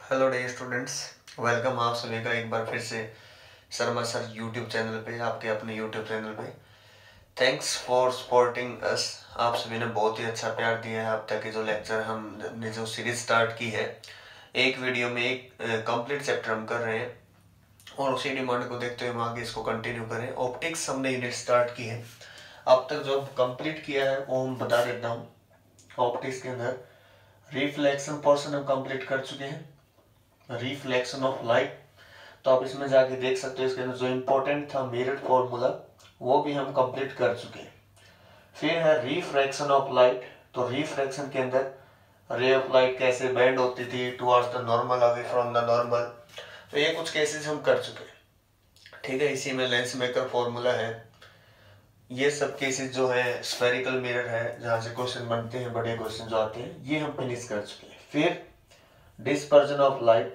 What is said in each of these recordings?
Hello day students, welcome आप सभी का एक बार फिर से शर्मा सर यूट्यूब चैनल पे, आपके अपने यूट्यूब चैनल पे। Thanks for supporting us. आप सभी ने बहुत ही अच्छा प्यार दिया है। अब तक के जो लेक्चर हमने जो सीरीज स्टार्ट की है, एक वीडियो में एक कंप्लीट चैप्टर हम कर रहे हैं और उसी डिमांड को देखते हुए हम आगे इसको कंटिन्यू करें। ऑप्टिक्स हमने यूनिट स्टार्ट की है, अब तक जो कंप्लीट किया है वो हम बता देता हूँ। ऑप्टिक्स के अंदर रिफ्लेक्शन पोर्शन हम कंप्लीट कर चुके हैं, रिफ्लेक्शन ऑफ लाइट। तो आप इसमें जाके देख सकते हो, इसके अंदर जो इंपॉर्टेंट था मिरर फॉर्मूला वो भी हम कंप्लीट कर चुके हैं। फिर है रिफ्रैक्शन ऑफ लाइट। तो रिफ्रैक्शन के अंदर रे ऑफ लाइट कैसे बेंड होती थी towards the normal, away from the normal. तो ये कुछ केसेस हम कर चुके हैं, ठीक है। इसी में लेंस मेकर फॉर्मूला है। ये सब केसेस जो है स्फेरिकल मिरर है, जहां से क्वेश्चन बनते हैं, बड़े क्वेश्चन जो आते हैं, ये हम फिनिश कर चुके हैं। फिर dispersion of light,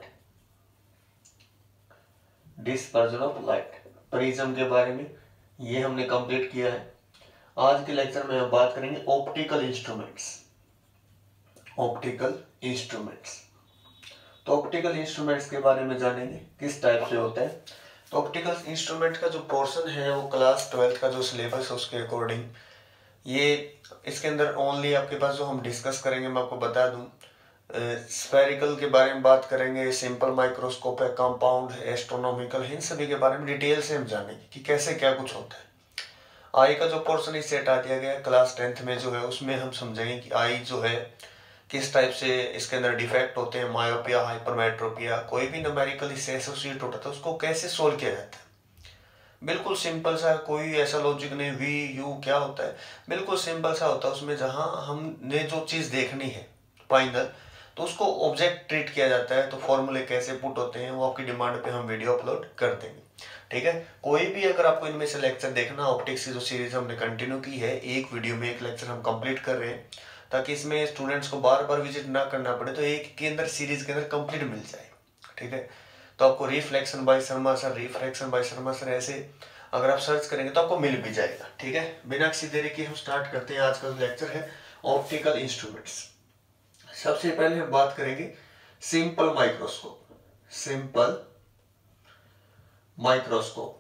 dispersion of light prism के बारे में ये हमने कंप्लीट किया है। आज के लेक्चर में हम बात करेंगे ऑप्टिकल इंस्ट्रूमेंट्स। ऑप्टिकल इंस्ट्रूमेंट्स, तो ऑप्टिकल इंस्ट्रूमेंट्स के बारे में जानेंगे किस टाइप से होता है। तो ऑप्टिकल इंस्ट्रूमेंट का जो पोर्शन है वो क्लास 12 का जो सिलेबस है उसके अकॉर्डिंग ये इसके अंदर ओनली आपके पास जो हम डिस्कस करेंगे, मैं आपको बता दूं, स्फेरिकल के बारे में बात करेंगे, सिंपल माइक्रोस्कोप है, कंपाउंड है, एस्ट्रोनॉमिकल है, इन सभी के बारे में डिटेल से हम जानेंगे कि कैसे क्या कुछ होता है। आई का जो पोर्शन इससे हटा दिया गया क्लास 10th में जो है, उसमें हम समझेंगे कि आई जो है किस टाइप से इसके अंदर डिफेक्ट होते हैं, मायोपिया, हाइपरमेट्रोपिया, कोई भी न्यूमेरिकल इससे एसोसिएट होता था उसको कैसे सोल्व किया जाता है। बिल्कुल सिंपल सा, कोई ऐसा लॉजिक नहीं वी यू क्या होता है, बिल्कुल सिंपल सा होता है। उसमें जहां हमने जो चीज देखनी है फाइनल, तो उसको ऑब्जेक्ट ट्रीट किया जाता है। तो फॉर्मूले कैसे पुट होते हैं वो आपकी डिमांड पे हम वीडियो अपलोड कर देंगे, ठीक है। कोई भी अगर आपको इनमें से लेक्चर देखना, ऑप्टिक्स की जो सीरीज हमने कंटिन्यू की है, एक वीडियो में एक लेक्चर हम कंप्लीट कर रहे हैं ताकि इसमें स्टूडेंट्स को बार बार विजिट ना करना पड़े, तो एक के अंदर सीरीज के अंदर कंप्लीट मिल जाए, ठीक है। तो आपको reflection by Sharma sir, refraction by Sharma sir, ऐसे अगर आप सर्च करेंगे तो आपको मिल भी जाएगा, ठीक है। बिना किसी देरी के हम स्टार्ट करते हैं। आज का जो लेक्चर है ऑप्टिकल इंस्ट्रूमेंट्स। सबसे पहले हम बात करेंगे simple microscope. Simple microscope,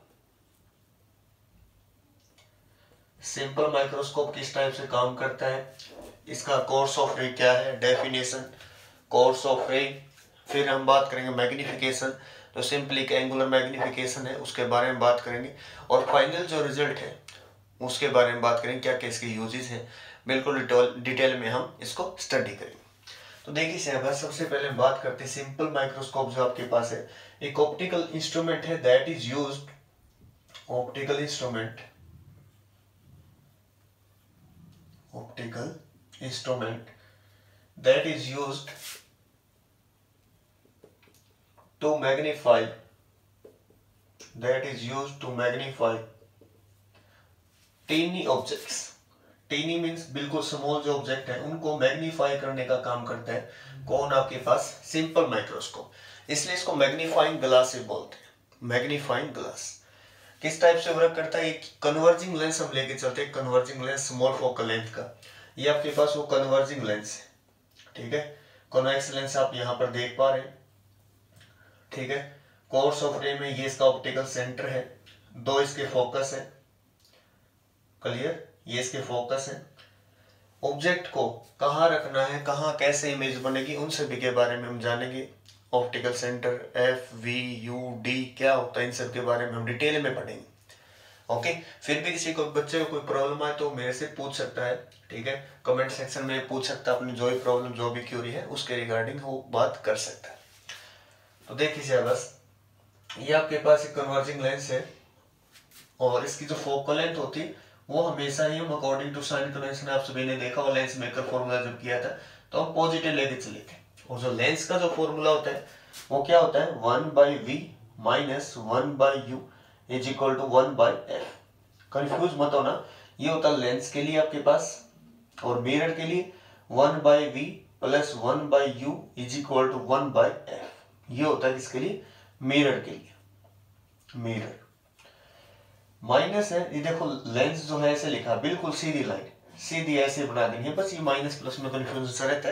simple microscope किस टाइप से काम करता है, इसका कोर्स ऑफ रे क्या है, डेफिनेशन, कोर्स ऑफ रे। फिर हम बात करेंगे मैग्निफिकेशन, तो सिंपली एक एंगुलर मैग्निफिकेशन है उसके बारे में बात करेंगे। और फाइनल जो रिजल्ट है उसके बारे में बात करेंगे, क्या क्या इसके यूजेस हैं, बिल्कुल डिटेल में हम इसको स्टडी करेंगे। तो देखिए साहब, सबसे पहले हम बात करते हैं सिंपल माइक्रोस्कोप जो आपके पास है, एक ऑप्टिकल इंस्ट्रूमेंट है that is used, optical instrument, optical instrument that is used to magnify, that is used to magnify tiny objects. Tiny means बिल्कुल स्मॉल जो ऑब्जेक्ट है उनको मैग्नीफाई करने का काम करता है कौन, आपके पास सिंपल माइक्रोस्कोप। इसलिए इसको मैग्नीफाइंग ग्लास से बोलते हैं। मैग्नीफाइंग ग्लास किस टाइप से वर्क करता है, एक कन्वर्जिंग लेंस हम लेके चलते हैं, converging lens small focal length का। ये आपके पास वो कन्वर्जिंग लेंस है, ठीक है। कॉन्वेक्स लेंस आप यहाँ पर देख पा रहे हैं, ठीक है। कोर्स ऑफ रे में ये इसका ऑप्टिकल सेंटर है, दो इसके फोकस है, क्लियर, ये इसके फोकस है। ऑब्जेक्ट को कहाँ रखना है, कहाँ कैसे इमेज बनेगी, उन सभी के बारे में हम जानेंगे। Optical centre F V U D क्या होता है, इन सब के बारे में हम डिटेल में पढ़ेंगे, ओके। फिर भी किसी को बच्चे को कोई प्रॉब्लम आए तो मेरे से पूछ सकता है, ठीक है, कमेंट सेक्शन में पूछ सकता है, अपनी जो भी प्रॉब्लम जो भी क्यूरी है उसके रिगार्डिंग वो बात कर सकता है। तो देखिए बस, ये आपके पास एक कन्वर्जिंग लेंस है और इसकी जो फोकल लेंथ होती है वो हमेशा ही हम अकॉर्डिंग टू साइन कन्वेंशन, आप सभी ने देखा वो लेंस मेकर फॉर्मूला जब किया था तो हम पॉजिटिव लेके चले थे। और जो लेंस का जो फॉर्मूला होता है वो क्या होता है, 1/v minus 1/u is equal to 1/f। Confuse मत होना, ये होता है लेंस के लिए आपके पास, और मिरर के लिए 1/v plus 1/u is equal to 1/f। ये होता है किसके लिए, मिरर के लिए। मिरर माइनस है, ये देखो लेंस जो है ऐसे लिखा, बिल्कुल सीधी लाइन, सीधी ऐसे बना देनी है, बस ये माइनस प्लस में कंफ्यूजन सा रहता है।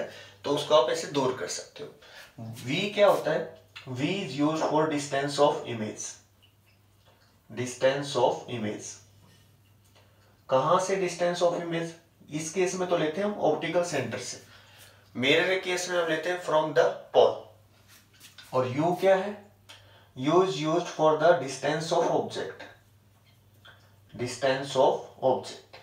तो उसको आप ऐसे दूर कर सकते हो। वी क्या होता है, V is use for distance of image. Distance of image कहां से डिस्टेंस ऑफ इमेज, इस केस में तो लेते हैं हम ऑप्टिकल सेंटर से, मिरर के केस में हम लेते हैं फ्रॉम द पोल। और यू क्या है, U is used for the distance of object. Distance of object.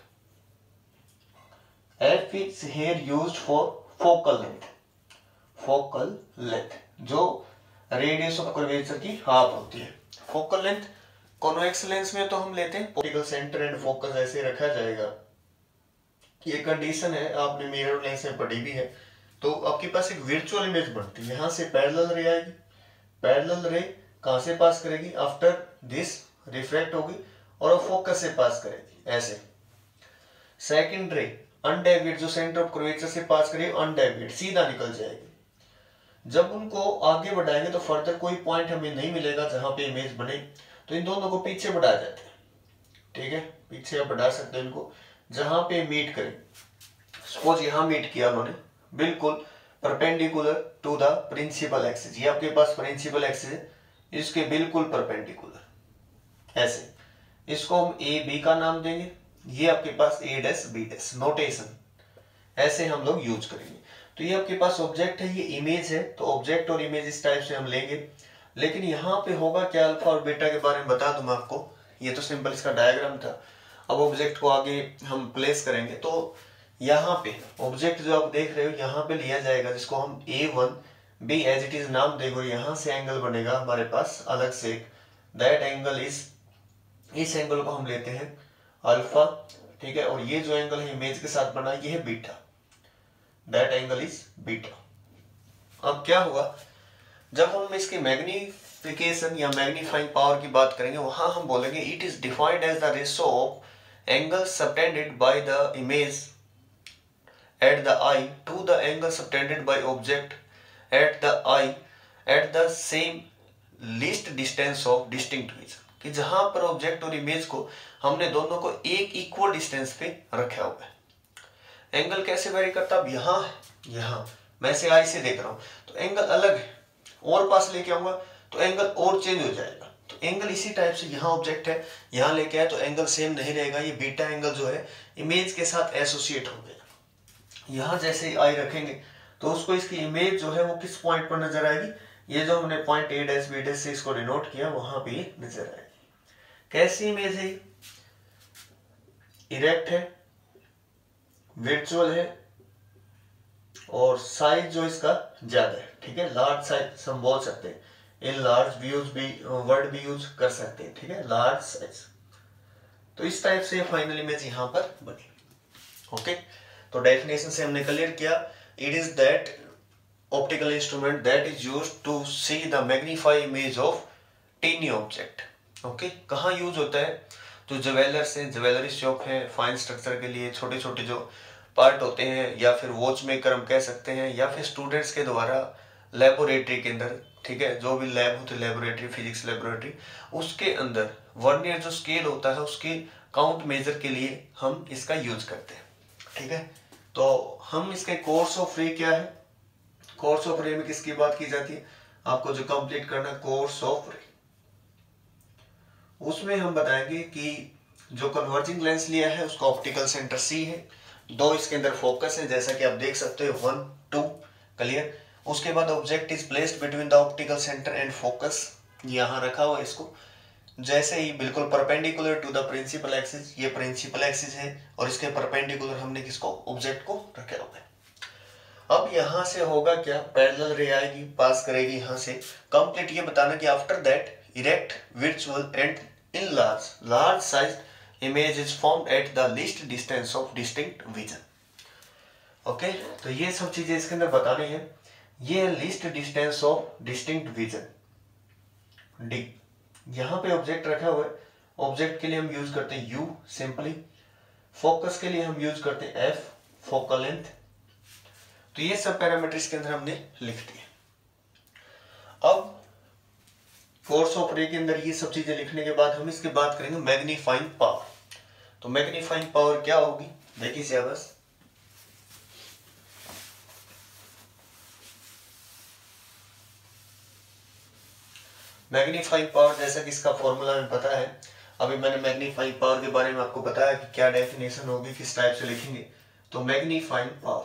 F is here used for focal length. Focal length जो रेडियस ऑफ कर्वेचर की हाफ होती है। फोकल लेंथ कॉन्वेक्स लेंस में तो हम लेते हैं ऑप्टिकल सेंटर एंड फोकस ऐसे रखा जाएगा। ये कंडीशन है, आपने मिरर लेंस में पढ़ी भी है। तो आपके पास एक वर्चुअल इमेज बनती है, यहां से पैरेलल रे आएगी, पैरेलल रे कहां से पास करेगी, आफ्टर दिस रिफ्रैक्ट होगी और फोकस से पास करेगी ऐसे। सेकंड रे अनडेविएट जो सेंटर ऑफ कर्वेचर से पास करेगी, अनडेविएट सीधा निकल जाएगी। जब उनको आगे बढ़ाएंगे तो फर्दर कोई पॉइंट हमें नहीं मिलेगा जहां पे इमेज बने, तो इन दोनों को पीछे बढ़ा जाते हैं। ठीक है, पीछे आप बढ़ा सकते हैं इनको जहां पे मीट करें। सपोज यहां मीट किया उन्होंने बिल्कुल perpendicular to the principal axis, ये आपके पास प्रिंसिपल एक्सिस है, इसके बिल्कुल परपेंडिकुलर ऐसे। इसको हम ए बी का नाम देंगे, ये आपके पास A dash B dash notation ऐसे हम लोग यूज करेंगे। तो ये आपके पास ऑब्जेक्ट है, ये इमेज है, तो ऑब्जेक्ट और इमेज इस टाइप से हम लेंगे। लेकिन यहाँ पे होगा क्या, अल्फा और बीटा के बारे में बता दूं मैं आपको। ये तो सिंपल इसका डायग्राम था। अब ऑब्जेक्ट को आगे हम प्लेस करेंगे तो यहाँ पे ऑब्जेक्ट जो आप देख रहे हो यहाँ पे लिया जाएगा, जिसको हम A1 B as it is नाम देंगे। यहाँ से एंगल बनेगा हमारे पास अलग से, दैट एंगल इज, इस एंगल को हम लेते हैं अल्फा। ठीक है, और ये जो एंगल है इमेज के साथ बना ये है beta, that angle is beta. अब क्या होगा, जब हम इसकी मैग्निफिकेशन या मैग्नीफाइंग पावर की बात करेंगे वहां हम बोलेंगे it is defined as the ratio of angle subtended by the image at the eye to the angle subtended by object at the eye at the same least distance of distinct vision, कि जहां पर object और image को हमने दोनों को एक equal distance पे रखा हुआ है। एंगल कैसे वेरी करता है, अब यहाँ है, यहाँ मैं से आई से देख रहा हूँ तो एंगल अलग है, और पास लेके आऊंगा तो एंगल और चेंज हो जाएगा। तो एंगल इसी टाइप से, यहाँ ऑब्जेक्ट है यहाँ लेके आए तो एंगल सेम नहीं रहेगा, ये बीटा एंगल जो है इमेज के साथ एसोसिएट हो गया। यहाँ जैसे ही आई रखेंगे तो उसको इसकी इमेज जो है वो किस पॉइंट पर नजर आएगी, ये जो हमने point A dash B dash से इसको डिनोट किया वहां पे नजर आएगी। कैसी इमेज है, इरेक्ट है, वर्चुअल है और साइज जो इसका ज्यादा है। ठीक है, लार्ज साइज हम बोल सकते हैं, इन लार्ज व्यूज भी वर्ड भी यूज कर सकते हैं। ठीक है, लार्ज साइज। तो इस टाइप से फाइनल इमेज यहाँ पर बनी। ओके, तो डेफिनेशन से हमने क्लियर किया, it is that optical instrument that is used to see the magnify image of tiny object. Okay, कहाँ यूज होता है, जो ज्वेलर्स हैं, ज्वेलरी शॉप है, फाइन स्ट्रक्चर के लिए छोटे छोटे जो पार्ट होते हैं, या फिर वॉच मेकर हम कह सकते हैं, या फिर स्टूडेंट्स के द्वारा लेबोरेटरी के अंदर, ठीक है, जो भी लैब होती है लेबोरेटरी, फिजिक्स लेबोरेटरी, उसके अंदर वर्नियर जो स्केल होता है उसके काउंट मेजर के लिए हम इसका यूज करते हैं। ठीक है, तो हम इसके कोर्स ऑफ रे क्या है, कोर्स ऑफ रे में किसकी बात की जाती है, आपको जो कंप्लीट करना कोर्स ऑफ रे, उसमें हम बताएंगे कि जो कन्वर्जिंग लेंस लिया है उसका ऑप्टिकल सेंटर सी है, दो इसके अंदर फोकस है जैसा कि आप देख सकते हो 1 2 क्लियर। उसके बाद object is placed between the optical centre and focus, यहाँ रखा हुआ है इसको, जैसे ही बिल्कुल perpendicular to the principal axis, ये प्रिंसिपल एक्सिस है और इसके परपेंडिकुलर हमने किसको, ऑब्जेक्ट को रखा हुआ है। अब यहां से होगा क्या, पैरेलल रे आएगी, पास करेगी यहां से। कंप्लीट ये बताना कि after that erect virtual and in large size image is formed at the least distance of distinct vision. Okay, तो ये सब चीजें इसके अंदर बतानी है। ये least distance of distinct vision D, यहाँ पे ऑब्जेक्ट रखा हुआ है, ऑब्जेक्ट के लिए हम यूज करते हैं U सिंपली, फोकस के लिए हम यूज करते हैं F फोकल लेंथ। तो ये सब पैरामीटर्स के अंदर हमने लिख दिए। अब कोर्स ऑफ रे के अंदर ये सब चीजें लिखने के बाद हम इसके बात करेंगे मैग्नीफाइंग पावर। तो मैग्नीफाइंग पावर क्या होगी, देखिए बस मैग्नीफाइंग पावर जैसा कि इसका फॉर्मूला हमें पता है, अभी मैंने मैग्नीफाइंग पावर के बारे में आपको बताया कि क्या डेफिनेशन होगी, किस टाइप से लिखेंगे। तो magnifying power,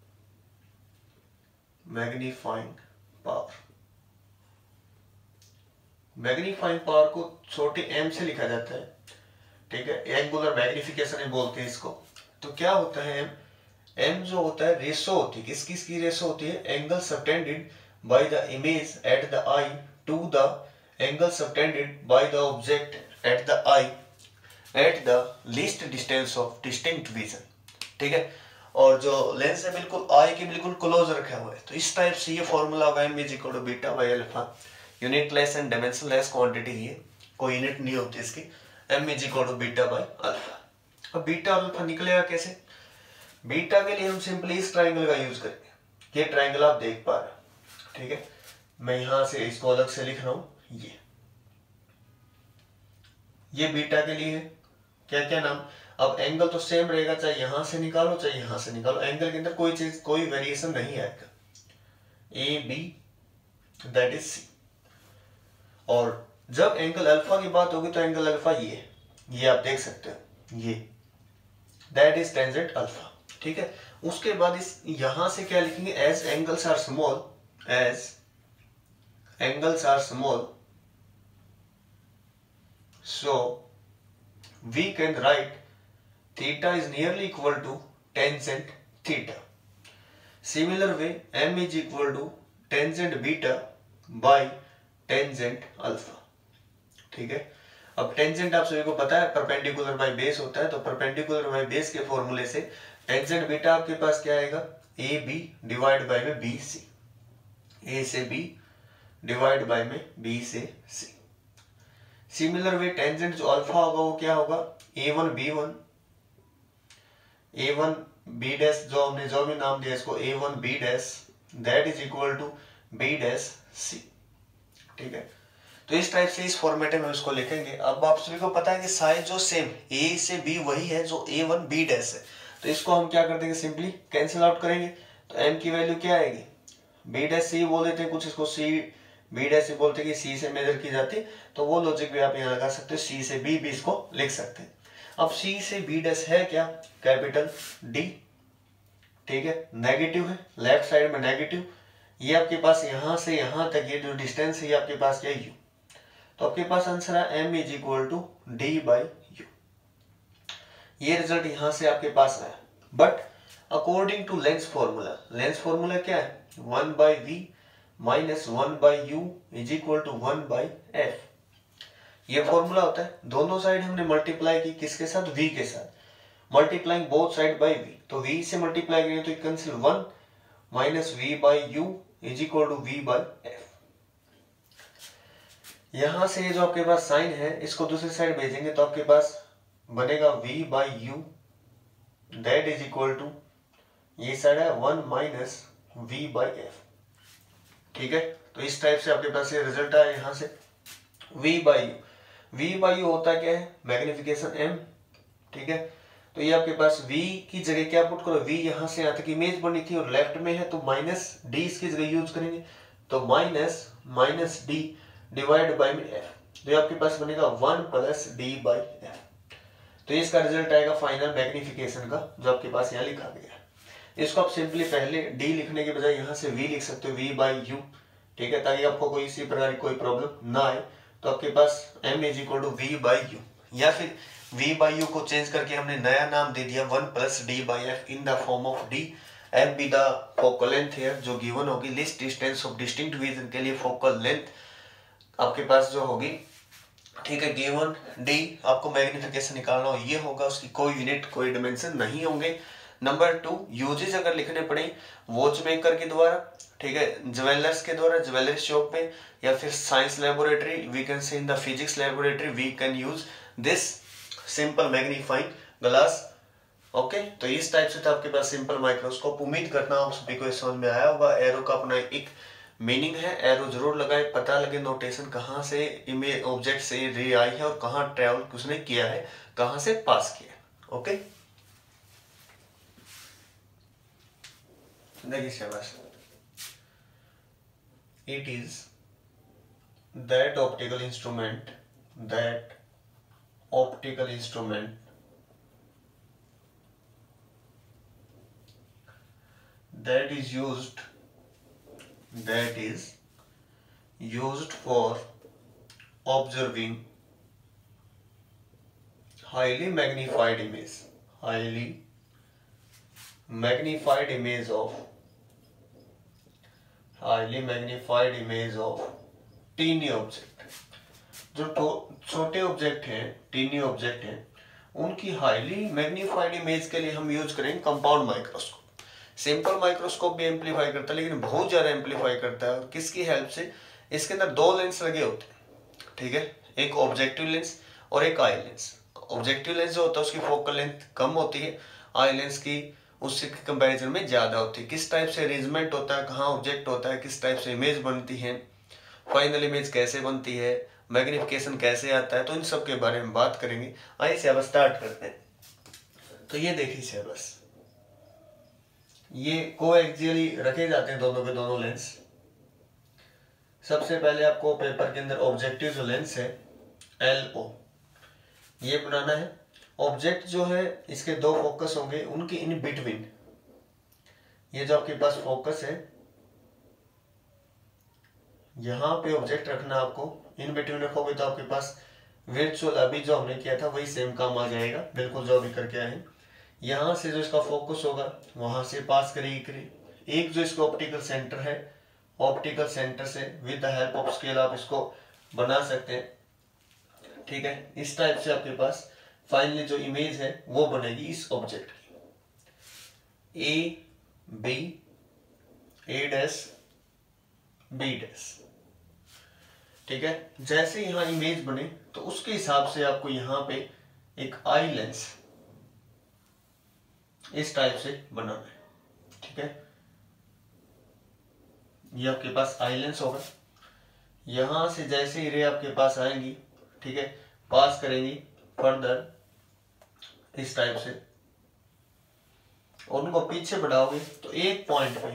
magnifying power, magnifying power को छोटे m से लिखा जाता है, ठीक है, एंगुलर मैग्निफिकेशन बोलते हैं इसको। तो क्या होता है m जो होता है रेशो होती है, किस किस की रेशो होती है, angle subtended by the image at the eye to the angle subtended by the object at the eye at the least distance of distinct vision, ठीक है। और जो लेंस है बिल्कुल आई के बिल्कुल क्लोज रखा हुआ है, तो इस टाइप से ये फॉर्मूला होगा m is equal to beta by alpha, unitless and dimensionless quantity है, कोई यूनिट नहीं होती इसकी, m is equal to beta by alpha. अब बीटा और अल्फा निकलेगा कैसे, बीटा के लिए हम सिंपली इस ट्राइंगल का यूज करेंगे, ये ट्राइंगल आप देख पा रहे हैं, ठीक है। मैं यहां से इसको अलग से लिख रहा हूं, ये बीटा के लिए है, क्या क्या नाम। अब एंगल तो सेम रहेगा, चाहे यहां से निकालो चाहे यहां से निकालो, एंगल के अंदर कोई चीज कोई वेरिएशन नहीं आएगा, A B that is C. और जब एंगल अल्फा की बात होगी तो एंगल अल्फा ये आप देख सकते हो, ये दैट इज टेंजेंट अल्फा, ठीक है। उसके बाद इस यहां से क्या लिखेंगे, as angles are small, as angles are small so we can write theta is nearly equal to tangent theta. Similar way m is equal to tangent beta by tangent alpha, ठीक है। अब टेंजेंट आप सभी को पता है perpendicular by base होता है, तो परपेंडिकुलर बाय बेस के फॉर्मूले से टेंजेंट बीटा आपके पास क्या आएगा, ए बी डिवाइड बाय में बी सी, ए से बी डिवाइड बाय में बी से सी। सिमिलर वे टेंजेंट जो अल्फा होगा वो क्या होगा, a1 b1, a1 b dash, जो हमने जो भी नाम दिया इसको a1 b dash, that is equal to b dash c, ठीक है। तो इस टाइप से इस फॉर्मेट में इसको लिखेंगे। अब आप सभी को पता है कि साइज जो सेम a से b वही है जो a1 b डैश है, तो इसको हम क्या कर देंगे, सिंपली कैंसिल आउट करेंगे, तो m की वैल्यू क्या आएगी, b डैश c बोल देते हैं कुछ, इसको c बी डैश से बोलते कि सी से मेजर की जाती, तो वो लॉजिक भी आप यहाँ लगा सकते हो, सी से बी भी इसको लिख सकते हैं। अब सी से बी डैश है क्या, कैपिटल डी, ठीक है, नेगेटिव है, लेफ्ट साइड में नेगेटिव, ये आपके पास यहां से यहां तक ये जो डिस्टेंस है ये आपके पास क्या यू, तो आपके पास आंसर है m is equal to D by U, ये रिजल्ट यहां से आपके पास आया। But according to lens formula, lens formula क्या है, 1 by V minus 1 by U is equal to 1 by F, ये फॉर्मूला होता है। दोनों साइड हमने मल्टीप्लाई की किसके साथ, v के साथ, multiplying both side by v, तो v से मल्टीप्लाई करेंगे तो cancel 1 minus V by U is equal to v by F. यहां से जो आपके पास साइन है इसको दूसरी साइड भेजेंगे तो आपके पास बनेगा v by U that is equal to, ये साइड है 1 माइनस v बाई एफ, ठीक है। तो इस टाइप से आपके पास ये रिजल्ट आया यहां से v by U, v by U होता क्या है, मैग्निफिकेशन m, ठीक है। तो ये आपके पास v की जगह क्या पुट करो, v यहां से यहां तक इमेज बनी थी और लेफ्ट में है, तो माइनस डी इसकी जगह यूज करेंगे, तो माइनस डी डिवाइड बाई में f, तो ये आपके पास बनेगा 1 प्लस डी बाई एफ। तो इसका रिजल्ट आएगा फाइनल मैग्निफिकेशन का जो आपके पास यहाँ लिखा गया है। इसको आप सिंपली पहले d लिखने के बजाय यहाँ से v लिख सकते हो, v बाई यू, ठीक है, ताकि आपको कोई इसी प्रकार की कोई प्रॉब्लम ना आए। तो आपके पास m is equal to V by U, या फिर v बाई यू को चेंज करके हमने नया नाम दे दिया 1 plus D by F in the form of d, m be the focal length है जो गिवन होगी, least distance of distinct vision के लिए फोकल लेंथ आपके पास जो होगी, ठीक है, गिवन d, आपको मैग्निफिकेशन निकालना हो ये होगा, उसकी कोई यूनिट कोई डिमेंशन नहीं होंगे। नंबर 2, यूजेज अगर लिखने पड़े वॉच मेकर के द्वारा, ठीक है, ज्वेलर्स के द्वारा, ज्वेलरी शॉप में, या फिर science laboratory, we can say in the physics laboratory we can use this simple magnifying glass, okay. तो इस टाइप से था आपके पास सिंपल माइक्रोस्कोप। उम्मीद करता हूँ आप सभी को समझ में आया होगा। एरो का अपना एक मीनिंग है, एरो जरूर लगाए, पता लगे नोटेशन कहाँ से इमेज ऑब्जेक्ट से रे आई है और कहाँ ट्रेवल किसने किया है, कहाँ से पास किया है, ओके। देखिए शाबाश, it is that optical instrument that is used for observing highly magnified image of tiny object. जो छोटे ऑब्जेक्ट हैं, टीनी ऑब्जेक्ट हैं, उनकी हाईली मैग्नीफाइड इमेज के लिए हम यूज करेंगे कंपाउंड माइक्रोस्कोप। सिंपल माइक्रोस्कोप भी एम्पलीफाई करता है, लेकिन बहुत ज्यादा एम्पलीफाई करता है। किसकी हेल्प से? इसके अंदर दो लेंस लगे होते हैं, ठीक है, एक ऑब्जेक्टिव लेंस और एक आई लेंस। ऑब्जेक्टिव लेंस जो होता है उसकी फोकल लेंथ कम होती है, आई लेंस की उससे कंपैरिजन में ज्यादा होती है। किस टाइप से अरेंजमेंट होता है, कहाँ ऑब्जेक्ट होता है, किस टाइप से इमेज बनती है, फाइनल इमेज कैसे बनती है, मैग्निफिकेशन कैसे आता है, तो इन सब के बारे में बात करेंगे। आइए से अब स्टार्ट करते हैं। तो ये देखिए सिलेबस, ये कोएक्सियली रखे जाते हैं दोनों के दोनों लेंस। सबसे पहले आपको पेपर के अंदर ऑब्जेक्टिव जो लेंस है LO ये बनाना है। ऑब्जेक्ट जो है इसके दो फोकस होंगे, उनके इन बिटवीन ये जो आपके पास फोकस है यहां पे ऑब्जेक्ट रखना आपको। इन बिटवीन रखोगे तो आपके पास वर्चुअल अभी जो हमने किया था वही सेम काम आ जाएगा, बिल्कुल जो अभी करके आए। यहां से जो इसका फोकस होगा वहां से पास करेगी एक जो इसका ऑप्टिकल सेंटर है, ऑप्टिकल सेंटर से with the help of scale आप इसको बना सकते हैं, ठीक है। इस टाइप से आपके पास फाइनली जो इमेज है वो बनेगी इस ऑब्जेक्ट की, A डैश B डैश, ठीक है। जैसे यहां इमेज बने तो उसके हिसाब से आपको यहां पे एक आई लेंस इस टाइप से बनाना है, ठीक है। ये आपके पास आई लेंस होगा। यहां से जैसे ही रे आपके पास आएंगी, ठीक है, पास करेंगी फर्दर इस टाइप से, और उनको पीछे बढ़ाओगे तो एक पॉइंट पे,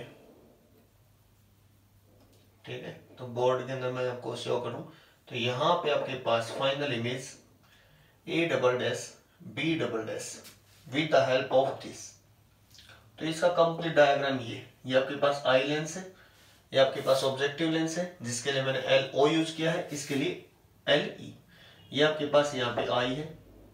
ठीक है। तो बोर्ड के अंदर मैं आपको शो करूं तो यहां पे आपके पास final image A double dash B double dash with the help of this. तो इसका कंप्लीट डायग्राम ये आपके पास आई लेंस है, ये आपके पास ऑब्जेक्टिव लेंस है जिसके लिए मैंने LO यूज किया है, इसके लिए LE। ये आपके पास यहाँ पे आई है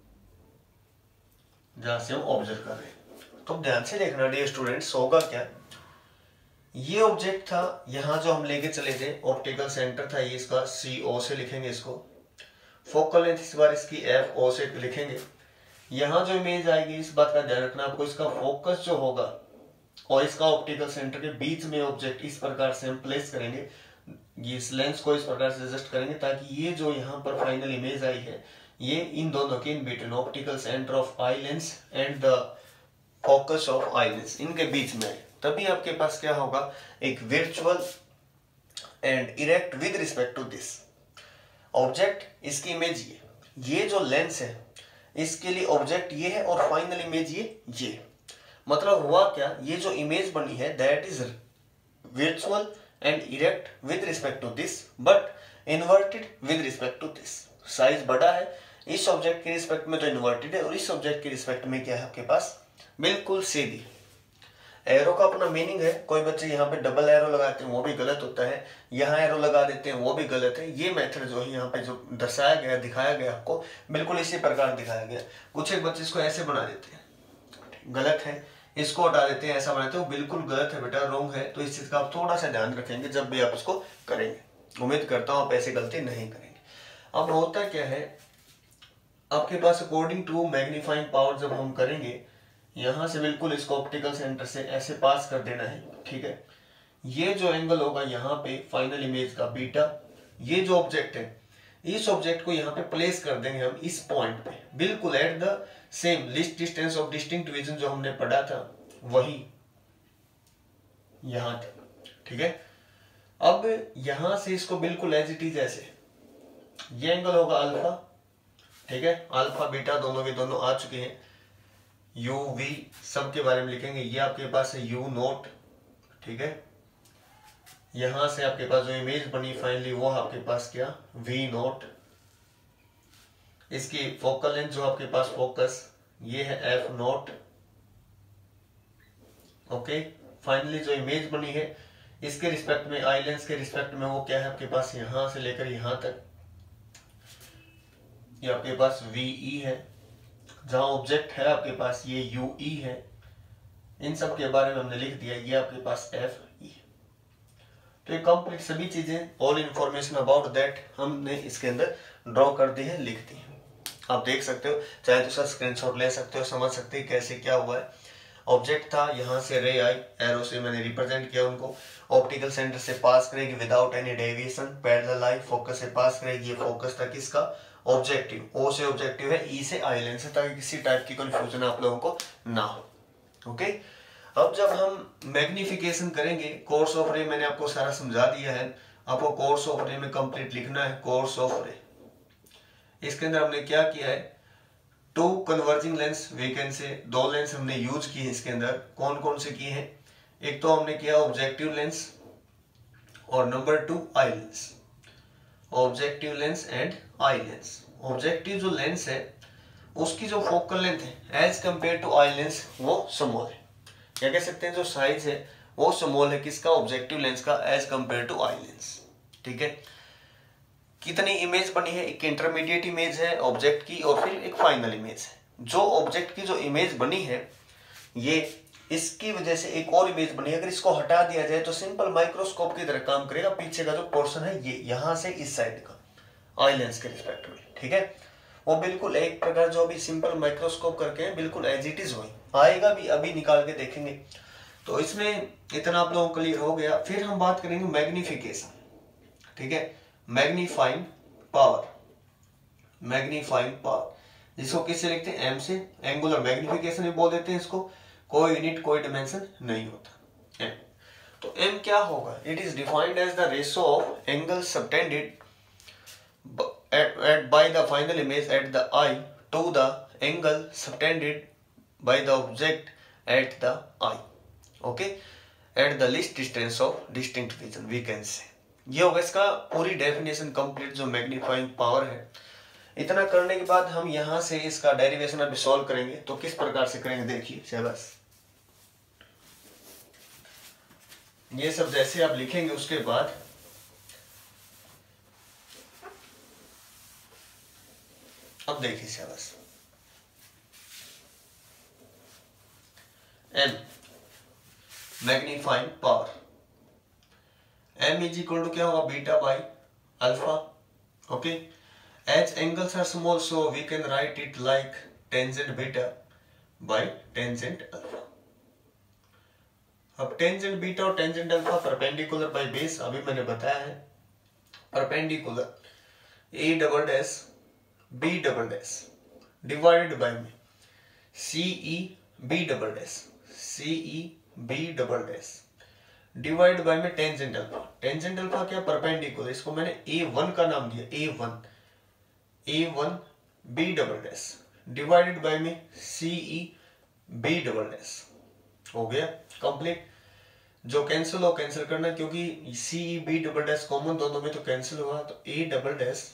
जहां से हम ऑब्जर्व कर रहे हैं। तो ध्यान से देखना डियर स्टूडेंट्स, होगा क्या, ये ऑब्जेक्ट था, यहां जो हम लेके चले थे ऑप्टिकल सेंटर था, ये इसका CO से लिखेंगे इसको। फोकल लेंथ इस बार इसकी FO से लिखेंगे। यहां जो इमेज आएगी इस बात का ध्यान रखना आपको, इसका फोकस जो होगा और इसका ऑप्टिकल सेंटर के बीच में ऑब्जेक्ट इस प्रकार से हम प्लेस करेंगे, इस लेंस को इस प्रकार से एडजस्ट करेंगे ताकि ये जो यहाँ पर फाइनल इमेज आई है ये इन दोनों के in between optical centre of eye lens and the focus of eye lens इनके बीच में आए। तभी आपके पास क्या होगा, एक virtual and erect with respect to this object. इसकी इमेज ये जो लेंस है इसके लिए ऑब्जेक्ट ये है और फाइनल इमेज ये मतलब हुआ क्या, ये जो इमेज बनी है that is virtual and erect with respect to this but inverted with respect to this. Size बड़ा है इस ऑब्जेक्ट के रिस्पेक्ट में तो इन्वर्टेड है, और इस ऑब्जेक्ट के रिस्पेक्ट में क्या है आपके पास बिल्कुल सीधी। एरो का अपना मीनिंग है, कोई बच्चे यहाँ पे डबल एरो लगाते हैं वो भी गलत होता है, यहाँ एरो लगा देते हैं वो भी गलत है। ये मेथड जो है यहाँ पे जो दर्शाया गया दिखाया गया आपको बिल्कुल इसी प्रकार दिखाया गया। कुछ एक बच्चे इसको ऐसे बना देते हैं, गलत है, इसको हटा देते हैं ऐसा बनाते हैं, वो बिल्कुल गलत है बेटा, रॉन्ग है। तो इस चीज का आप थोड़ा सा ध्यान रखेंगे जब भी आप इसको करेंगे। उम्मीद करता हूँ आप ऐसी गलती नहीं करेंगे। अब होता क्या है आपके पास अकॉर्डिंग टू मैग्नीफाइंग पावर जब हम करेंगे यहां से बिल्कुल इसको ऑप्टिकल सेंटर से ऐसे पास कर देना है, ठीक है। ये जो एंगल होगा यहाँ पे फाइनल इमेज का बीटा, ये जो ऑब्जेक्ट है इस ऑब्जेक्ट को यहाँ पे प्लेस कर देंगे हम इस पॉइंट पे बिल्कुल at the same least distance of distinct vision जो हमने पढ़ा था वही यहां तक, ठीक है। अब यहां से इसको बिल्कुल एज इट इज ऐसे, ये एंगल होगा अल्फा, ठीक है। अल्फा बीटा दोनों के दोनों आ चुके हैं, यू वी सब के बारे में लिखेंगे। ये आपके पास है यू नोट, ठीक है, यहां से आपके पास जो इमेज बनी फाइनली वो आपके पास क्या V0, इसकी फोकल लेंथ जो आपके पास फोकस ये है F0। ओके, फाइनली जो इमेज बनी है इसके रिस्पेक्ट में, आई लेंस के रिस्पेक्ट में वो क्या है आपके पास, यहां से लेकर यहां तक ये आपके पास VE है। जहां ऑब्जेक्ट है आपके पास ये UE है। इन सब के बारे में हमने लिख दिया, ये आपके पास FE। तो ये कंप्लीट सभी चीजें, ऑल इंफॉर्मेशन अबाउट दैट हमने इसके अंदर ड्रॉ कर दी है, लिख दी है। आप देख सकते हो, चाहे तो उसका स्क्रीनशॉट ले सकते हो, समझ सकते हैं कैसे क्या हुआ है। ऑब्जेक्ट था, यहाँ से रे आई, एरो से मैंने रिप्रेजेंट किया उनको। ऑप्टिकल सेंटर से पास करेगी without any deviation, parallel eye focus से पास करेगी, ये फोकस था किसका, ऑब्जेक्टिव। ओ से ऑब्जेक्टिव है, ई से आई लेंस है, ताकि किसी टाइप की कंफ्यूजन आप लोगों को ना हो। ओके, अब जब हम मैग्निफिकेशन करेंगे, कोर्स ऑफ रे मैंने आपको सारा समझा दिया है। आपको कोर्स ऑफ रे में कंप्लीट लिखना है, कोर्स ऑफ रे। इसके अंदर हमने क्या किया है, two converging lens we can say, दो लेंस हमने यूज किए इसके अंदर। कौन कौन से किए हैं, एक तो हमने किया ऑब्जेक्टिव लेंस और number 2 eye lens. Objective lens and eye lens. Objective जो लेंस है उसकी जो फोकल लेंथ है as compare to eye lens वो स्मॉल है। क्या कह सकते हैं, जो साइज है वो स्मॉल है किसका, ऑब्जेक्टिव लेंस का, as compare to eye lens. ठीक है, कितनी इमेज बनी है, एक इंटरमीडिएट इमेज है ऑब्जेक्ट की और फिर एक फाइनल इमेज है। जो ऑब्जेक्ट की जो इमेज बनी है ये, इसकी वजह से एक और इमेज बनी है। अगर इसको हटा दिया जाए तो सिंपल माइक्रोस्कोप की तरह काम करेगा। पीछे का जो पोर्शन है ये, यहां से इस साइड का आई लेंस के रिस्पेक्ट में, ठीक है, वो बिल्कुल एक प्रकार जो अभी सिंपल माइक्रोस्कोप करके है, बिल्कुल एज इट इज वही आएगा भी, अभी निकाल के देखेंगे। तो इसमें इतना आप लोगों को क्लियर हो गया। फिर हम बात करेंगे मैग्निफिकेशन। ठीक है, मैग्नीफाइंग पावर। मैग्नीफाइंग पावर जिसको किससे लिखते हैं, एम से। एंगुलर मैग्निफिकेशन भी बोल देते हैं इसको। कोई यूनिट कोई डिमेंशन नहीं होता, एम। तो एम क्या होगा, it is defined as the ratio of angle subtended by the final image at the eye to the angle subtended by the object at the eye, okay, at the least distance of distinct vision we can say। ये होगा इसका पूरी definition complete जो magnifying power है। इतना करने के बाद हम यहां से इसका डेरिवेशन अभी सॉल्व करेंगे। तो किस प्रकार से करेंगे देखिए, शाबाश। ये सब जैसे आप लिखेंगे उसके बाद अब देखिए शाबाश, M magnifying power, M is equal to क्या होगा, beta by alpha. Okay, as angles are small so we can write it like tangent beta by tangent alpha. अब टेंजेंट बीटा और tangent alpha perpendicular by base, अभी मैंने बताया है। Perpendicular A double dash B double dash divided by में C E B double dash, C E B double dash divide by में tangent alpha. Tangent alpha क्या, perpendicular, इसको मैंने A1 का नाम दिया, A1 B double dash divided by में C E B double dash. हो गया कंप्लीट। जो कैंसिल हो कैंसिल करना, क्योंकि C E B double dash common दोनों में, तो कैंसिल हुआ। तो A double dash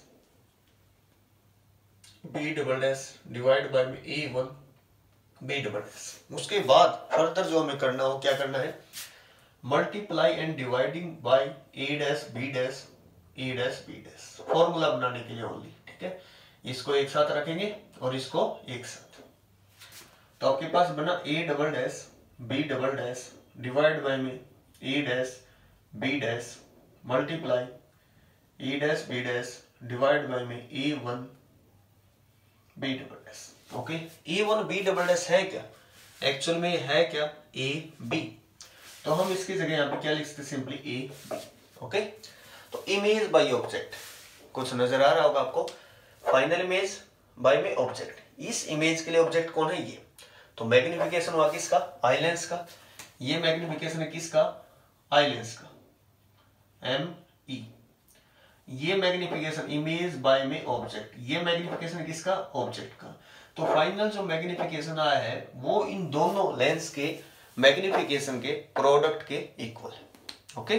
B double dash divide by में A1 बी डबल डैश। उसके बाद फर्दर जो हमें करना हो, क्या करना है, multiply and dividing by A dash B dash E dash B dash, formula बनाने के लिए ओनली। ठीक है, इसको एक साथ रखेंगे और इसको एक साथ। तो आपके पास बना A double dash B double dash divide by में A dash B dash multiply E dash B dash divide by में A1 B double dash. Okay, A1 B double dash है क्या, एक्चुअल में है क्या, A B। तो हम इसकी जगह यहाँ पे क्या लिख सकते, सिंपली A B। ओके, तो इमेज बाय ऑब्जेक्ट कुछ नजर आ रहा होगा आपको, फाइनल इमेज बाय में ऑब्जेक्ट। इस इमेज के लिए ऑब्जेक्ट कौन है, ये। तो मैग्निफिकेशन हुआ किसका, आई लेंस का। ये मैग्निफिकेशन है किसका, आई लेंस का, ME। ये मैग्निफिकेशन इमेज बाय में ऑब्जेक्ट, ये मैग्निफिकेशन किसका, ऑब्जेक्ट का। तो फाइनल जो मैग्निफिकेशन आया है वो इन दोनों लेंस के मैग्निफिकेशन के प्रोडक्ट के इक्वल है। ओके,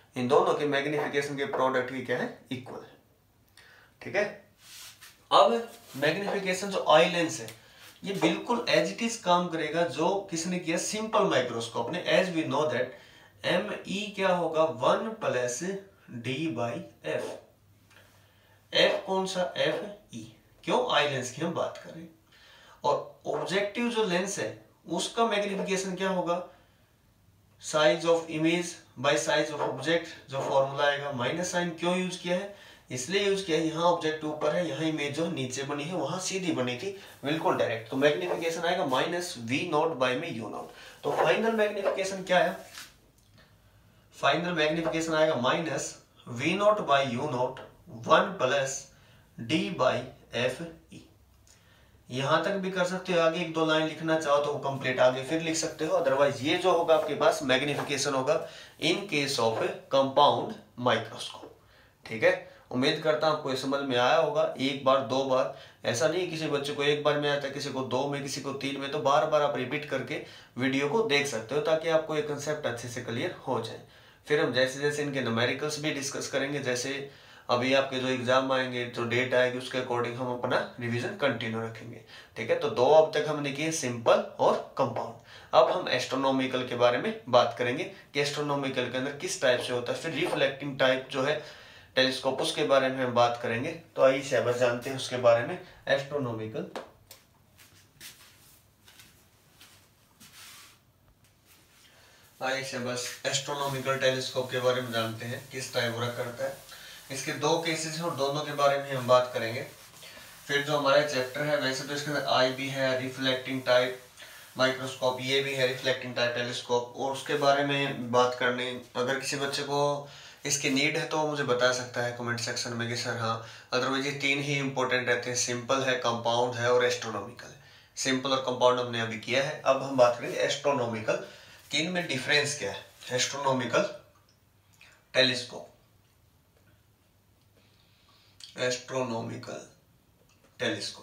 इन दोनों के मैग्निफिकेशन के प्रोडक्ट की क्या है, इक्वल है। ठीक है, अब मैग्निफिकेशन जो आई लेंस है ये बिल्कुल एज इट इज काम करेगा जो किसने किया, सिंपल माइक्रोस्कोप ने। As we know that M E क्या होगा, 1 plus D by F. F कौन सा, एफ ई, क्यों, आई लेंस की हम बात करें। और ऑब्जेक्टिव जो लेंस है उसका मैग्निफिकेशन क्या होगा, size of image by size of object. जो फॉर्मूला आएगा, माइनस साइन क्यों यूज किया है, इसलिए यूज किया है, यहाँ ऑब्जेक्ट ऊपर है, यहाँ इमेज जो नीचे बनी है वहां सीधी बनी थी, बिल्कुल डायरेक्ट। तो मैग्निफिकेशन आएगा माइनस वी नॉट बाय में यू नॉट। तो फाइनल मैग्निफिकेशन क्या है, फाइनल मैग्निफिकेशन आएगा minus V naught by U naught 1 plus D by F E. यहां तक भी कर सकते हो, आगे 1-2 लाइन लिखना चाहो तो कंप्लीट आगे फिर लिख सकते हो। अदरवाइज ये जो होगा आपके पास मैग्निफिकेशन होगा in case of compound microscope. ठीक है, उम्मीद करता हूं आपको ये समझ में आया होगा। 1 बार 2 बार ऐसा नहीं, किसी बच्चे को 1 बार में आता है, किसी को 2 में, किसी को 3 में, तो बार बार आप रिपीट करके वीडियो को देख सकते हो ताकि आपको ये कंसेप्ट अच्छे से क्लियर हो जाए। फिर हम जैसे जैसे इनके न्यूमेरिकल्स भी डिस्कस करेंगे, जैसे अभी आपके जो एग्जाम आएंगे, जो डेट आएगी उसके अकॉर्डिंग हम अपना रिवीजन कंटिन्यू रखेंगे। ठीक है, तो 2 अब तक हमने किए, सिंपल और कंपाउंड। अब हम एस्ट्रोनॉमिकल के बारे में बात करेंगे कि एस्ट्रोनॉमिकल के अंदर किस टाइप से होता है। फिर रिफ्लेक्टिंग टाइप जो है टेलीस्कोप, उसके बारे में हम बात करेंगे। तो आइए से बस जानते हैं उसके बारे में। एस्ट्रोनॉमिकल आइए से बस एस्ट्रोनॉमिकल टेलीस्कोप के बारे में जानते हैं, किस टाइप वर्क करता है। इसके 2 केसेस हैं और दोनों के बारे में हम बात करेंगे। फिर जो हमारा चैप्टर है, वैसे तो इसके अंदर आई भी है, रिफ्लेक्टिंग टाइप माइक्रोस्कोप ये भी है, रिफ्लेक्टिंग टाइप टेलीस्कोप, और उसके बारे में बात करनी। अगर किसी बच्चे को इसकी नीड है तो मुझे बता सकता है कमेंट सेक्शन में कि सर हाँ। अदरवाइज ये 3 ही इंपॉर्टेंट रहते हैं, सिंपल है, कंपाउंड है और एस्ट्रोनॉमिकल है। सिंपल और कंपाउंड हमने अभी किया है। अब हम बात करेंगे एस्ट्रोनॉमिकल कि इनमें डिफरेंस क्या है। एस्ट्रोनॉमिकल टेलीस्कोप, एस्ट्रोनॉमिकल टेलीस्कोप,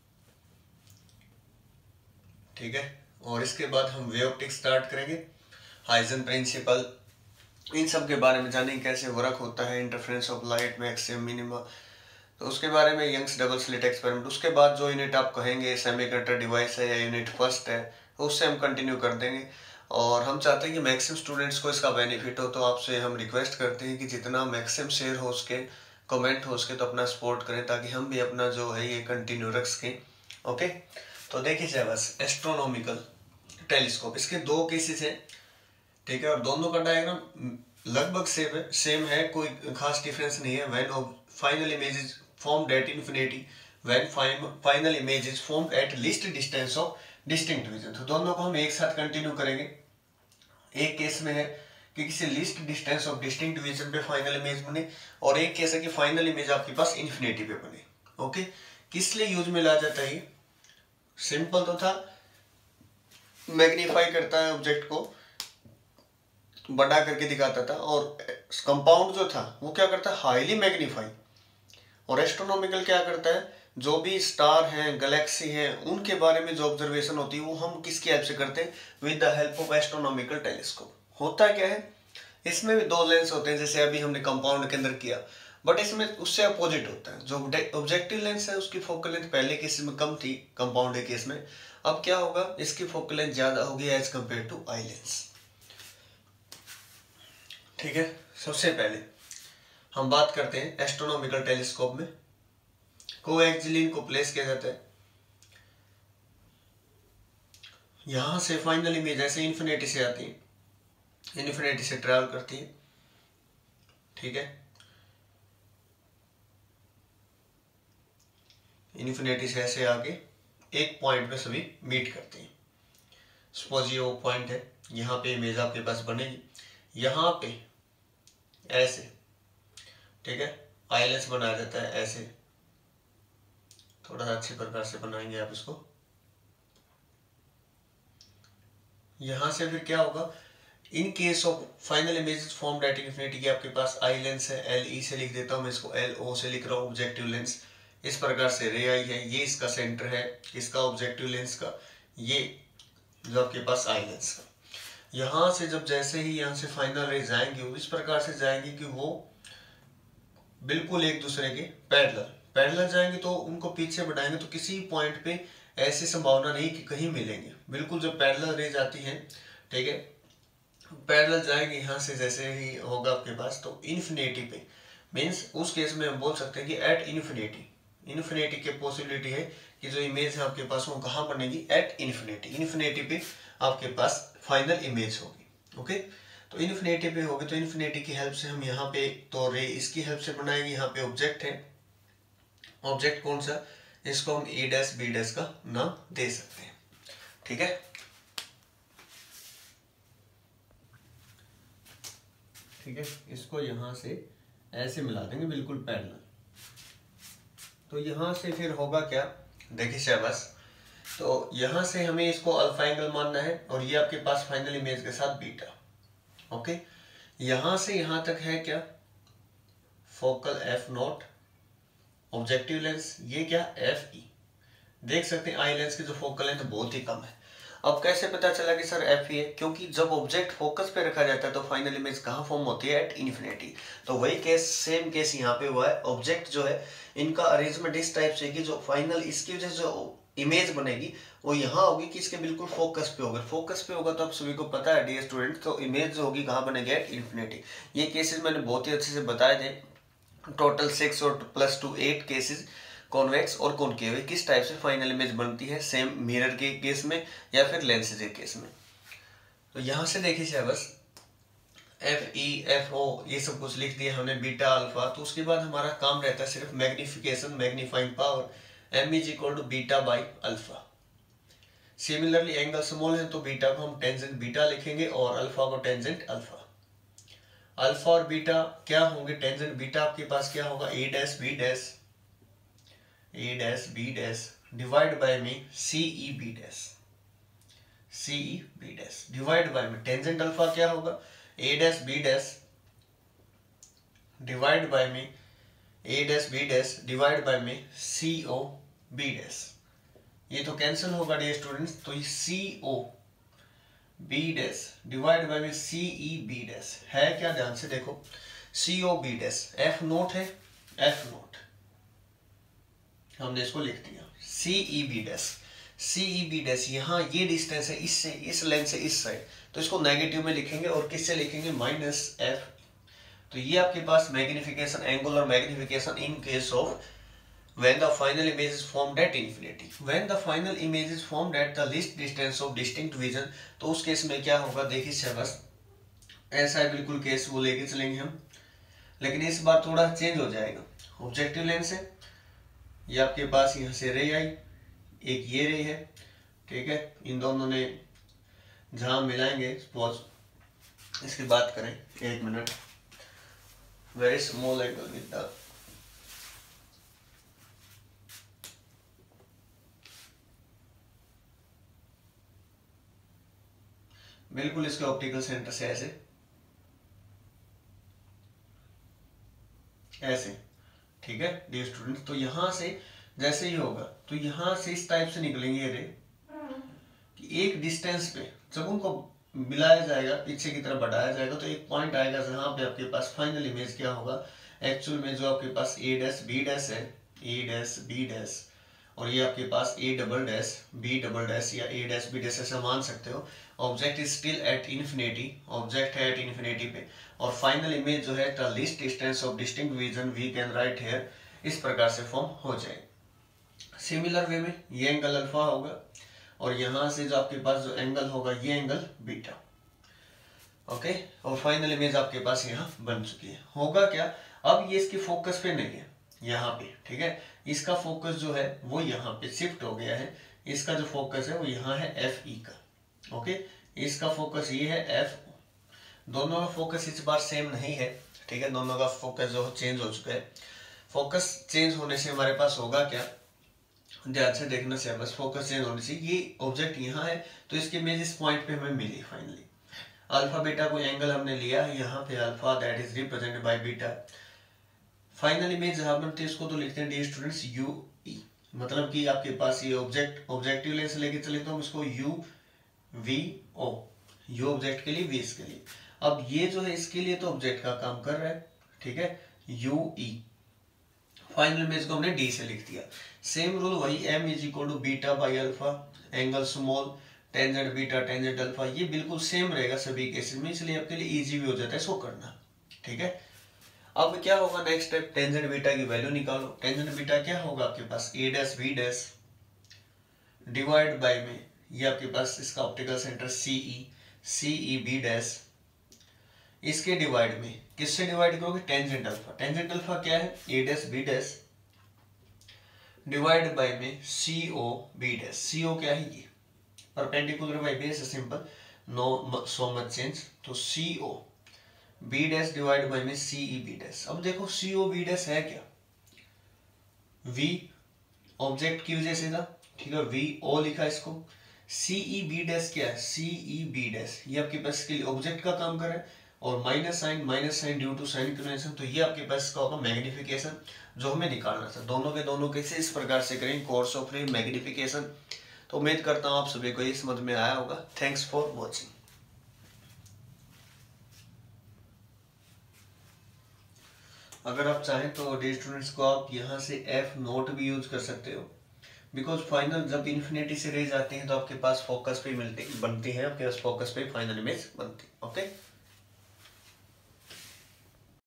ठीक है। और इसके बाद हम वे ऑप्टिक्स स्टार्ट करेंगे, हाइजन प्रिंसिपल, इन सब के बारे में जानेंगे, कैसे वर्क होता है, interference of light, maximum minimum, तो उसके बारे में, यंग्स डबल स्लिट एक्सपेरिमेंट। उसके बाद जो यूनिट आप कहेंगे सेमीकंडक्टर डिवाइस है या यूनिट फर्स्ट है, उससे हम कंटिन्यू कर देंगे। और हम चाहते हैं कि मैक्सिमम स्टूडेंट्स को इसका बेनिफिट हो, तो आपसे हम रिक्वेस्ट करते हैं कि जितना मैक्सिमम शेयर हो उसके, कमेंट हो उसके, तो अपना सपोर्ट करें ताकि हम भी अपना जो है ये कंटिन्यू रख सकें। ओके, तो देखिए बस एस्ट्रोनॉमिकल टेलीस्कोप, इसके 2 केसेस हैं, ठीक है, और दोनों का डायग्राम लगभग सेम है, कोई खास डिफरेंस नहीं है। When final image is formed at infinity, when final image is formed at least distance of distinct vision. तो दोनों को हम एक साथ कंटिन्यू करेंगे। एक केस में है कि किसी least distance of distinct vision पे फाइनल इमेज बने, और एक केस है कि फाइनल इमेज आपके पास इन्फिनिटी पे बने। ओके, किस लिए यूज में ला जाता है? सिंपल तो था, मैग्नीफाई करता है ऑब्जेक्ट को, बड़ा करके दिखाता था, और कंपाउंड जो था वो क्या करता है, हाईली मैग्नीफाई। और एस्ट्रोनॉमिकल क्या करता है, जो भी स्टार हैं, गैलेक्सी हैं, उनके बारे में जो ऑब्जर्वेशन होती है वो हम किसकी हेल्प से करते हैं, with the help of astronomical telescope. होता क्या है, इसमें भी 2 लेंस होते हैं, जैसे अभी हमने कंपाउंड के अंदर किया, बट इसमें उससे अपोजिट होता है। जो ऑब्जेक्टिव लेंस है उसकी फोकल लेंथ पहले केस में कम थी, कंपाउंड के केस में। अब क्या होगा, इसकी फोकल लेंथ ज्यादा होगी as compare to eye lens. ठीक है, सबसे पहले हम बात करते हैं एस्ट्रोनॉमिकल टेलीस्कोप में कोएक्सियली इनको प्लेस किया जाता है। यहां से फाइनल इमेज ऐसे इन्फिनिटी से आती है, इन्फिनिटी से ट्रैवल करती है, ठीक है, इन्फिनिटी से ऐसे आके एक पॉइंट पे सभी मीट करती है। सपोज ये वो पॉइंट है, यहाँ पे इमेज आपके पास बनेगी, यहाँ पे ऐसे, ठीक है, आई लेंस बनाया जाता है ऐसे, थोड़ा सा अच्छे प्रकार से बनाएंगे आप इसको। यहां से फिर क्या होगा, in case of final image formed at infinity की आपके पास आई लेंस है, एल ई से लिख देता हूं मैं इसको, एल ओ से लिख रहा हूं ऑब्जेक्टिव लेंस। इस प्रकार से रे आई है, ये इसका सेंटर है, इसका ऑब्जेक्टिव लेंस का, ये जो आपके पास आई लेंस का। यहाँ से जब जैसे ही यहाँ से फाइनल रे जाएंगे वो इस प्रकार से जाएंगे कि वो बिल्कुल एक दूसरे के पैरेलल जाएंगे, तो उनको पीछे बढ़ाएंगे तो किसी पॉइंट पे ऐसी संभावना नहीं कि कहीं मिलेंगे। बिल्कुल जब पैरेलल रे जाती है, ठीक है, पैरेलल जाएंगे यहाँ से जैसे ही होगा आपके पास तो इन्फिनिटी पे, मीन्स उस केस में हम बोल सकते हैं कि एट इन्फिनिटी के पॉसिबिलिटी है कि जो इमेज है आपके पास वो कहाँ बनेगी, एट इन्फिनिटी पे आपके पास फाइनल इमेज होगी। ओके, तो इन्फिनिटी पे होगी, तो इन्फिनिटी की हेल्प से हम यहाँ पे तो रे इसकी हेल्प से बनाएंगे। यहाँ पे ऑब्जेक्ट है, ऑब्जेक्ट कौन सा, इसको हम ए डैश बी डैश का नाम दे सकते हैं। ठीक है, ठीक है, इसको यहाँ से ऐसे मिला देंगे बिल्कुल पैरेलल। तो यहाँ से फिर होगा क्या, देखिए शाबाश, तो यहाँ से हमें इसको अल्फा एंगल मानना है और ये आपके पास फाइनल इमेज के साथ बीटा। ओके, यहाँ से यहाँ तक है क्या, focal F naught, objective lens ये क्या एफ ई। देख सकते हैं आई लेंस की जो फोकल लेंथ बहुत ही कम है। अब कैसे पता चला कि सर एफ ई है, क्योंकि जब ऑब्जेक्ट फोकस पे रखा जाता है तो फाइनल इमेज कहाँ फॉर्म होती है, एट इन्फिनिटी। तो वही केस सेम केस यहाँ पे हुआ है। ऑब्जेक्ट जो है इनका अरेंजमेंट इस टाइप से कि जो फाइनल इसकी वजह से जो इमेज बनेगी वो यहाँ होगी कि इसके बिल्कुल फोकस पे होगा। फोकस पे होगा तो आप सभी को पता है डियर स्टूडेंट, तो इमेज जो होगी कहाँ बनेगी, एट इन्फिनिटी। ये केसेस मैंने बहुत ही अच्छे से बताए थे, टोटल 6 और प्लस 2 8 केसेस कॉन्वेक्स और कॉनकेव किस टाइप से फाइनल इमेज बनती है, सेम मिरर के केस में या फिर लेंसेज के केस में। तो यहाँ से देखिए बस एफ ई एफ ओ ये सब कुछ लिख दिया हमने, बीटा अल्फा। तो उसके बाद हमारा काम रहता है सिर्फ magnification, magnifying power, M is equal to beta by alpha. Similarly angle small है तो बीटा को हम टेंजेंट बीटा लिखेंगे और अल्फा को टेंजेंट अल्फा। अल्फा और बीटा क्या होंगे, टेंजेंट बीटा आपके पास क्या होगा, A dash B dash divide by में C E B dash divide by में टेंजेंट अल्फा क्या होगा, A dash B dash divide by में A dash B dash divide by में सी ओ बी डैश। ये तो कैंसिल होगा dear students, तो ये C O B dash divide by में सी ई बी डैश है क्या, ध्यान से देखो, C O B dash F naught है, एफ नोट हमने इसको लिख दिया, सी ई बी डैश यहाँ ये डिस्टेंस है इससे, इस लेंथ से इस साइड, तो इसको नेगेटिव में लिखेंगे और किससे लिखेंगे, माइनस एफ। तो ये आपके पास magnification, angular magnification in case of when the final image is formed at infinity, when the final image is formed at the least distance of distinct vision। तो उस केस में क्या होगा, देखिए शाबाश, ऐसा है बिल्कुल केस वो लेके चलेंगे हम, लेकिन इस बार थोड़ा चेंज हो जाएगा। ऑब्जेक्टिव लेंस है, ये आपके पास यहाँ से रे आई, एक ये रे है, ठीक है, इन दोनों ने जहाँ मिलाएंगे, सपोज इसकी बात करें, एक minute, very small angle with the बिल्कुल इसके ऑप्टिकल सेंटर से ऐसे, ठीक है डियर स्टूडेंट्स। तो यहां से जैसे ही होगा तो यहां से इस टाइप से निकलेंगे ये रे, कि एक डिस्टेंस पे जब उनको मिलाया जाएगा, पीछे की तरफ बढ़ाया जाएगा, तो एक पॉइंट आएगा जहां पे आपके पास फाइनल इमेज क्या होगा, एक्चुअल में जो आपके पास ए डैश बी डैश है, ए डैश बी डैश, और ये आपके पास A double dash B double dash या ए डैश बी डैश ऐसा मान सकते हो। Object is still at infinity, object है एट इन्फिनिटी पे, और फाइनल इमेज जो है the least distance of distinct vision we can write here, इस प्रकार से फॉर्म हो जाए। सिमिलर वे में ये एंगल अल्फा होगा और यहां से जो आपके पास जो एंगल होगा ये एंगल बीटा। ओके, और फाइनल इमेज आपके पास यहाँ बन चुकी है। होगा क्या, अब ये इसकी फोकस पे नहीं है यहाँ पे, ठीक है, इसका फोकस जो है वो यहाँ पे शिफ्ट हो गया है, इसका जो फोकस है वो यहाँ है एफ ई का। ओके, इसका फोकस ये है एफ, दोनों का फोकस इस बार सेम नहीं है, ठीक है, दोनों का फोकस जो चेंज हो चुका है। फोकस चेंज होने से हमारे पास होगा क्या, ध्यान से देखना से, बस फोकस चेंज होने से ये ऑब्जेक्ट यहाँ है तो इसकी इमेज इस पॉइंट पे हमें मिली। फाइनली अल्फा बीटा को एंगल हमने लिया है यहाँ पे, alpha that is represented by beta. Final image जहां बनती है इसको तो लिखते हैं डियर स्टूडेंट्स यू ई, मतलब कि आपके पास ये ऑब्जेक्टिव लेंस लेके चले तो हम इसको U V O U object के लिए, वी इसके लिए। अब ये जो है इसके लिए तो ऑब्जेक्ट का काम कर रहा है, ठीक है, यू ई। फाइनल में इसको हमने डी से लिख दिया। सेम रूल वही, M is equal to beta by alpha, angle small, tangent beta tangent alpha, ये बिल्कुल सेम रहेगा सभी केसेस में, इसलिए आपके लिए इजी भी हो जाता है इसको करना, ठीक है। अब क्या होगा नेक्स्ट स्टेप, टेंजेंट बीटा की वैल्यू निकालो। टेंजेंट बीटा क्या होगा आपके पास, A dash B dash divide by में, ये आपके पास इसका optical centre C E B dash, इसके डिवाइड में किससे डिवाइड करोगे, टेंजेंट अल्फा। टेंजेंट अल्फा क्या है, A dash B dash divide by में सीओ बी डैश। सीओ क्या है, ये परपेंडिकुलर बाय बेस है, simple, no so much change. तो C O B dash divide by में सीई बी डैश। अब देखो सीओ बी डैश है क्या, वी ऑब्जेक्ट की वजह से था, ठीक है, वी ओ लिखा इसको। सीई बी डैश क्या है, सीई बी डैश, ये आपके पास इसके लिए ऑब्जेक्ट का काम कर रहा है, और minus sign due to sign convention, तो ये आपके पास का होगा मैग्निफिकेशन जो हमें निकालना था। दोनों के दोनों कैसे इस प्रकार से करेंगे, कोर्स ऑफ रे मैग्निफिकेशन। तो उम्मीद करता हूँ आप सभी को ये समझ में आया होगा। Thanks for watching. अगर आप चाहें तो डी स्टूडेंट्स को आप यहाँ से एफ नोट भी यूज कर सकते हो, बिकॉज फाइनल जब इन्फिनिटी से रेज आती है तो आपके पास फोकस पे बनती है, आपके पास फोकस पे फाइनल इमेज बनती है। ओके।